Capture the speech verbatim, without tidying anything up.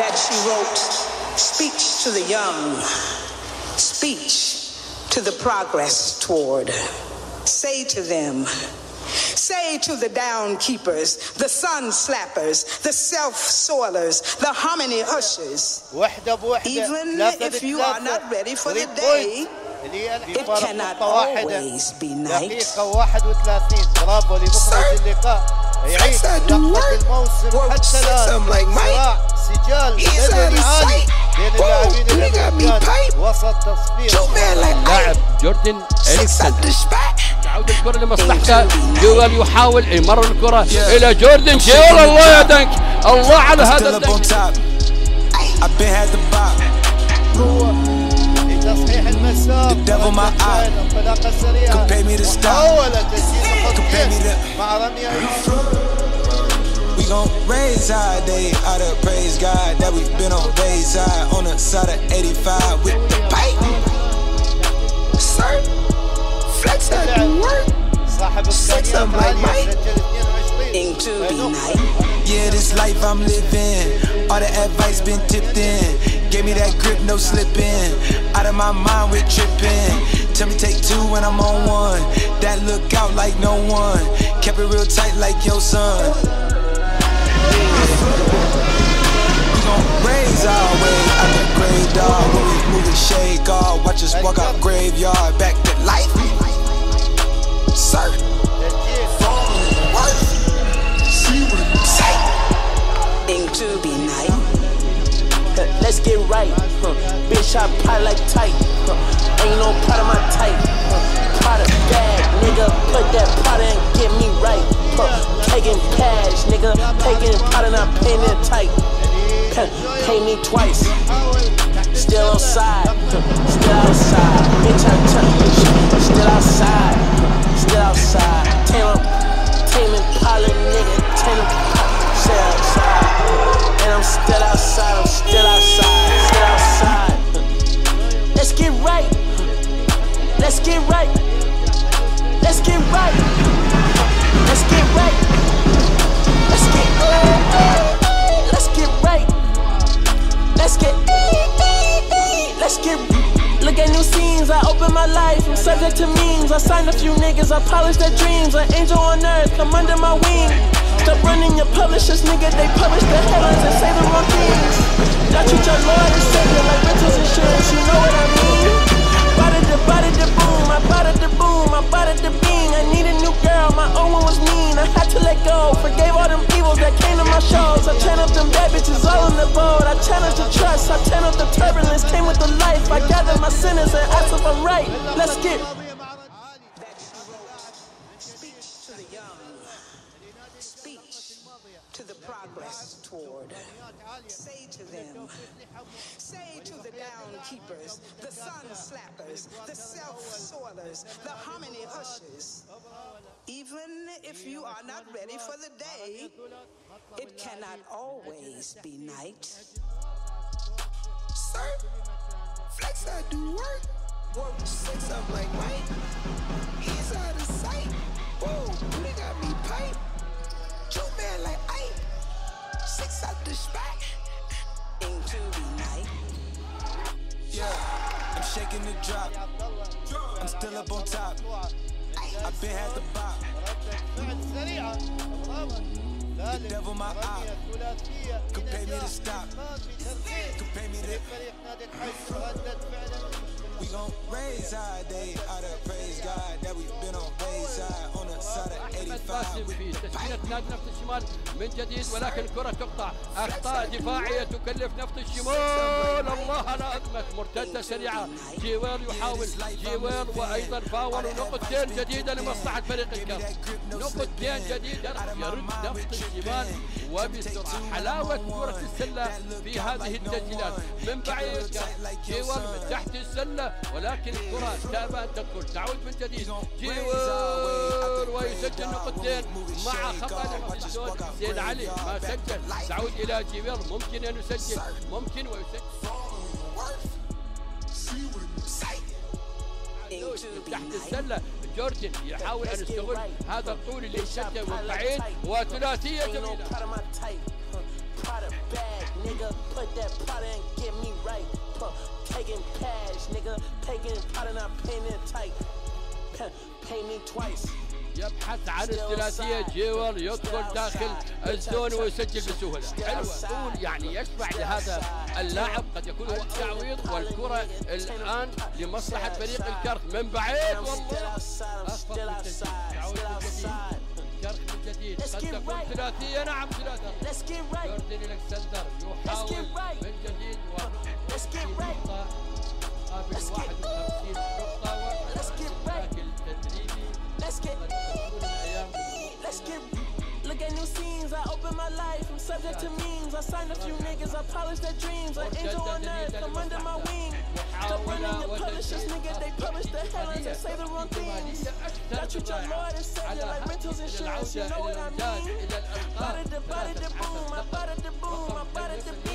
that she wrote, speech to the young, speech to the progress toward. Say to them, say to the down keepers, the sun slappers, the self-soilers, the harmony ushers, even if you are not ready for the day, it cannot always be night. Flex I do work, work six, I'm like Mike. He's out of sight. Whoa, he got me pipe. Joe man like لاعب جوردن إليكسون تعود الكرة لمصلحته. جوال يحاول يمرر الكرة إلى جوردن. جوال الله يدنك الله على هذا الدنك. تصحيح المسار الانطلاقة السريعة أول تسديد مع رمية. We gon' raise our day out of praise God that we've been on Bayside on the side of eighty-five with the pipe. Sir, flex I do work. Sex I'm like Mike. Into the night. Yeah, this life I'm living, all the advice been tipped in. Gave me that grip, no slipping. Out of my mind with tripping. Tell me take two when I'm on one. That look out like no one. Kept it real tight like your son. We gon' raise our way out the grave, dog. When we move the shade guard, watch us walk out graveyard back to life. Sir, work. See what I'm saying. Into the night. Let's get right, huh. Bitch, I pot like tight, huh. Ain't no part of my type, huh. Pot of bag, nigga. Put that pot and get me right, huh. Taking cash, nigga. Taking pot and I'm paying it tight. Pay me twice. Still outside, huh. Still outside. Bitch, I touch. Still outside, huh. Still outside. Tame Tame Impala, nigga. Tame Still outside. And I'm still outside, I'm still outside, still outside. Let's get right. Let's get right. Let's get right. Let's get right. Let's get Let's get right. Let's get Let's get Look at new scenes, I open my life, I'm subject to memes. I signed a few niggas, I polish their dreams. An angel on earth, come under my wing. Stop running your publishers, nigga, they publish the headlines and say the wrong things. Y'all treat your Lord and Savior like rentals insurance, you know what I mean? Bada da bada da boom, I bada da boom, I bada da bing. I need a new girl, my old one was mean. I had to let go, forgave all them evils that came to my shows. I channeled them bad bitches all in the boat. I challenged the trust, I channeled the turbulence, came with the life. I gathered my sinners and asked if I'm right. Let's get Speech to the young, speech to the progress toward. Say to them, say to the down keepers, the sun slappers, the self-soilers, the harmony hushers. Even if you are not ready for the day, it cannot always be night. Sir, flex I do work, work six, I'm like Mike. He's out of sight. Whoa, they got me pipe. Joe man like Ike. Six out the spot. Into the night. Yeah, I'm shaking the drop. I'm still up on top. I've been had the bop. The devil my eye. Could pay me to stop. Could pay me to. We gon' raise our day out of praise God that we've been on Bayside on the side of eighty-five. في تسجيلة نادي نفط الشمال من جديد ولكن الكرة تقطع. أخطاء دفاعية تكلف نفط الشمال. الله على أدمت مرتدة سريعة. جيوير يحاول جيوير وأيضا فاول نقطتين جديدة لمصلحة فريق الكاف. نقطتين جديدة يرد نفط الشمال وبسرعة. حلاوة كرة السلة في هذه التسجيلات من بعيد جيوير من تحت السلة ولكن الكرة تابع أن تدخل تعود من جديد. جيوير ويسجل نقطتين مع خطأ لحسين زين علي ما سجل. تعود إلى جيوير ممكن أن يسجل ممكن ويسجل. تحت السلة جوردن يحاول أن يستغل هذا الطول اللي يشده من بعيد وثلاثية جميلة. that Prada and get me right. Taking cash, nigga, taking Prada and I'm paying it tight. Pay me twice. يبحث عن الثلاثية. جيوال يدخل داخل الزون ويسجل بسهولة. حلوة. طول يعني يشفع لهذا اللاعب، قد يكون هو تعويض، والكرة الآن لمصلحة فريق الكرخ من بعيد. والله أخفق من جديد. تعويض من جديد. كرخ من جديد. قد تكون ثلاثية. نعم ثلاثة. جوردن الكسندر يحاول من جديد ونقطة قابل واحد وخمسين نقطة وشكل تدريبي. Let's get, let's get, look at new scenes. I open my life, I'm subject to memes. I signed a few niggas, I polished their dreams. An angel on earth, I'm under my wing. Stop running your publishers, nigga, they publish the headlines and say the wrong things. Got you your Lord and Savior like rentals insurance, you know what I mean? Bada da bada da boom, I bada da boom, I bada da boom.